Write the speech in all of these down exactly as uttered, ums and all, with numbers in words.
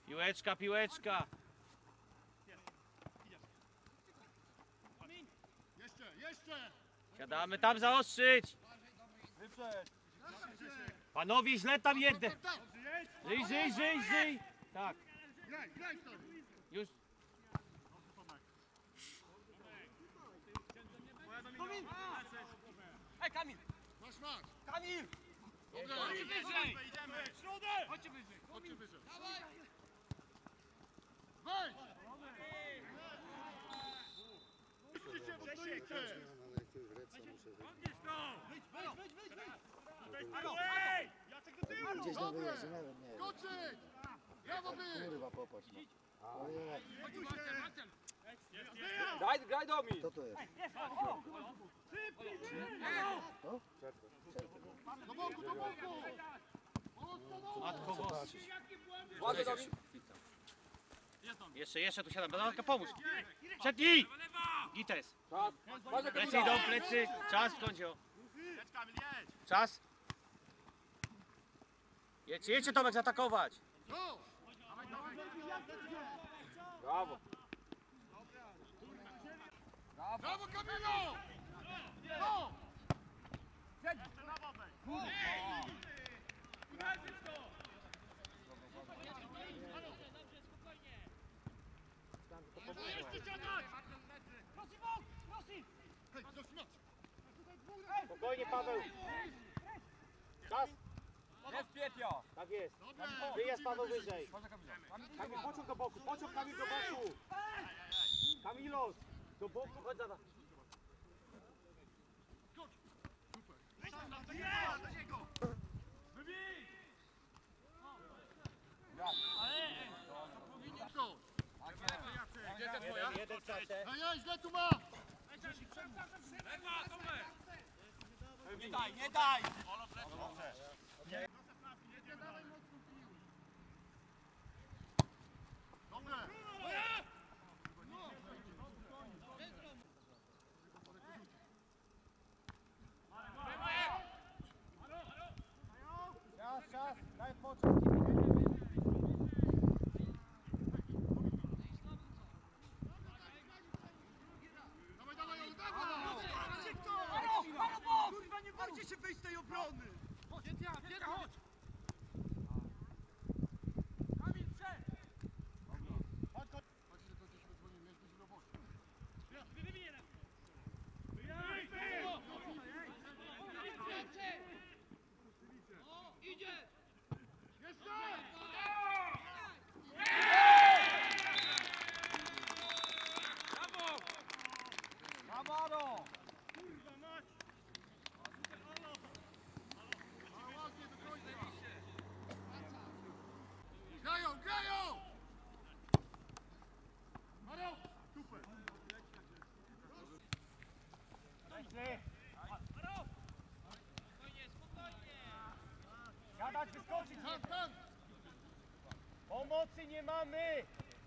Piłeczka, piłeczka. Jeszcze, jeszcze! Siadamy tam zaostrzyć. Panowie, źle tam jedę. Żyj, żyj, żyj, żyj. Tak. Graj, graj stąd! Już. Kamil! Ej, Kamil! Masz, masz! Kamil! Dobra, Chodźcie wyżej! idziemy! Środek! Chodźcie wyżej! Chodźcie wyżej! Wejdź! Idźcie się, bo stoicie! Gdzieś na wyjeździe, nie wiem, nie wiem. Skoczyć! Brawo wy! Kurwa, popatrz. No. Ojej, Graj, graj do mnie! kto to jest? To? Do boku, do boku! Mocno, mocno! Matko Boska. Ładnie do mnie! Jeszcze, jeszcze tu siadam. Bernardka, pomóż. Przednij! Gites. Czas! Ładnie, Plecy Kamila. idą, plecy. Czas w kącie. Czas. Jedźcie, jedźcie Tomek zaatakować. No! Brawo! Brawo Kamilo! No! Hej, zatrzymać! Spokojnie, Paweł. Czas. Jest Pietio! Tak jest. Dobra! Wyjazd Paweł wyżej. Chodź Kamila. Kamil, pociąg do boku, pociąg Kamil do boku. Kamilos, do boku, chodź za. Go! Jeden, jeden skacze. Hej, hej, źle tu ma! Nie daj, nie daj! Dobre! Czas, czas, daj pociąg. Dawaj, dawaj, Olu, dawaj! Kurwa, nie bójcie się wyjść z tej obrony! Pietia, Pietia, chodź! Kamil, przed! Chodź, chodź! Chodź, że to żeśmy dzwonili, mieliśmy w robocie. Jeszcze! Amaro! Ale ładnie do końca! Grają, grają! Maro! Super! Siadać, wyskoczyć. Tam, tam! Pomocy nie mamy.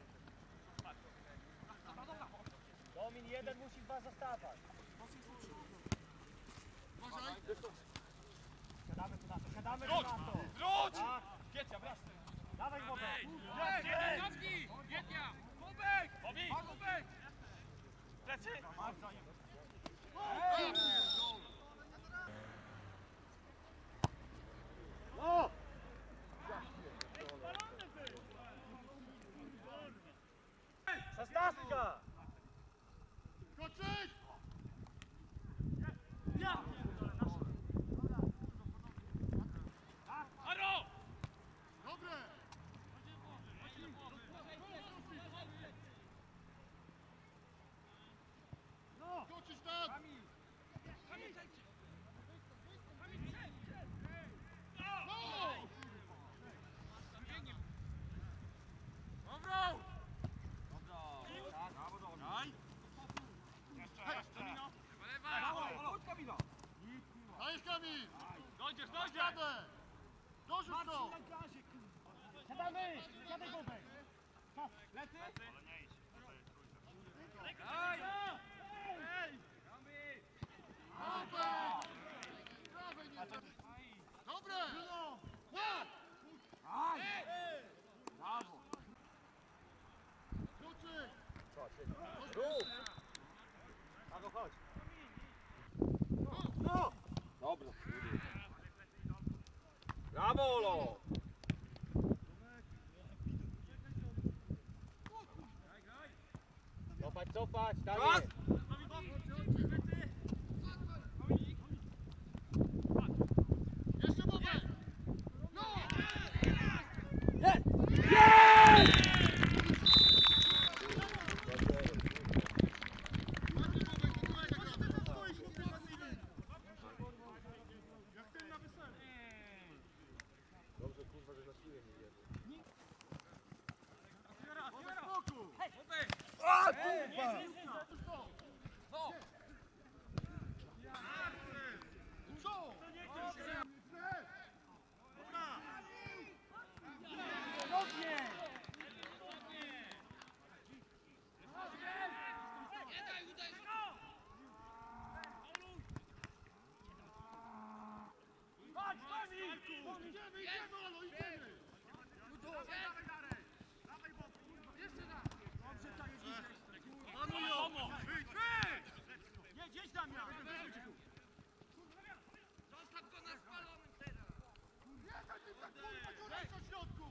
Domin, jeden musi was zostawać. Uważaj! Siadamy tu na to, siadamy tu na to. Wróć! Tak, Pietia, wracaj! dawaj wodę. Cofnij! Pietia! Bobek! Bobek! Plecy. O! Szesnastka! Skoczyć! Aro! Dobre! Skoczysz tam! No! Dobro! Brawo, Domin. Daj! Jeszcze, jeszcze! Lewa! Chodź, Kamila! Dajesz Kamil! Dojdziesz, dojdziesz! Jadę! Dorzuć to! Siadamy! Siadaj Bobek! Lecy? Daj! Dobra! Prawej nie Dobre! No! Brawo! Brawo, Olo! Cofać, cofać, tak jest. Jeszcze Bobek! No! Jest! Jest! Maciej Bobek, do kolega gra. Stoisz, chłopie. Jak ten na weselu. Dobrze, kurwa, że na siłę nie jedzie. Bobek, spokój! A, kurwa! Co? Idziemy, idziemy, Olo, idziemy! Jedź Damian! Jeden ty tak kurwa korejca w środku!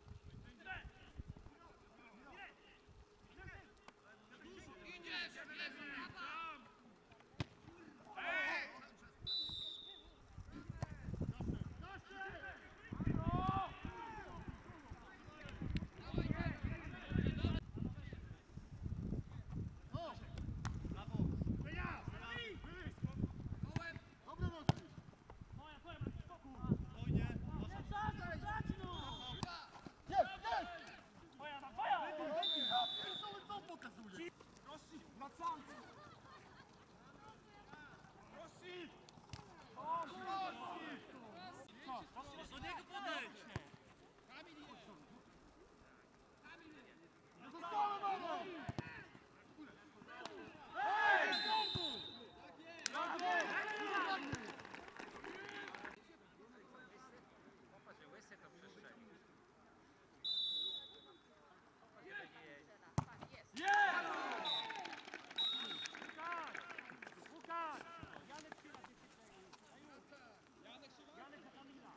Dobry Rosji! Jest, jest! Ja pierdolę, co pokazuje? Rossi, wracamy! Rossi! O, Rossi! Do niego podejdź! Zostałem, Olo! Ej, znowu! Łukasz! Janek Szyla się przyklei. Janek Szyla? Janek za Kamila.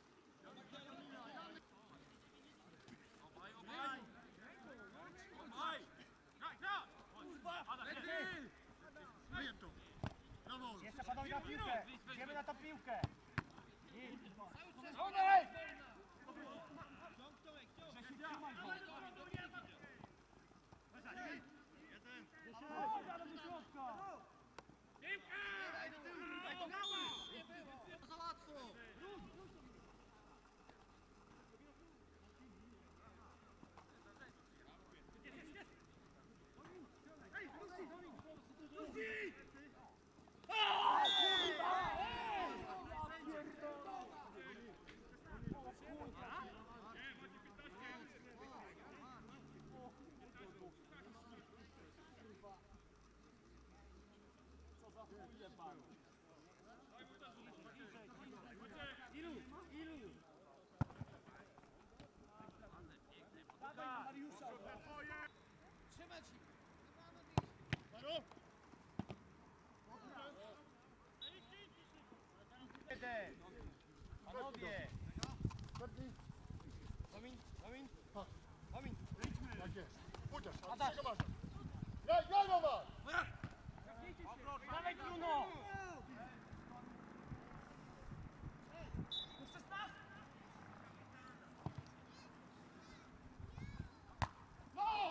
Obaj, obaj! Obaj! Graj, graj! Kurwa! Daję to! Brawo! Jeszcze panowie na piłkę! Idziemy na tą piłkę! Za łatwo! Ilu? Ilu? Dawaj Mariusza! Trzymać ich! Zaro! Jeden! Panowie! Pewni? Domin, Domin, Tak, Domin! tak jest. Chociaż, ale Adaś. się masz. Graj, graj, Nowak! Dawaj Bruno! No!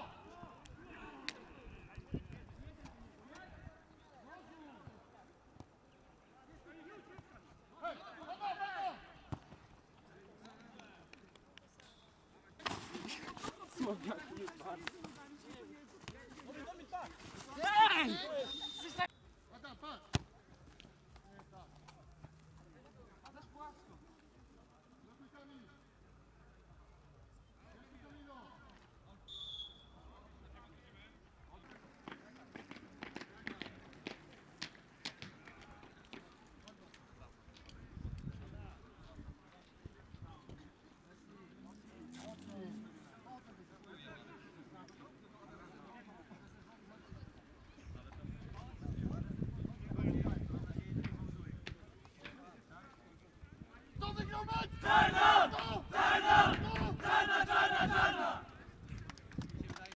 Hej, Nowak, Nowak! Smogiaki jest bardzo. Ej!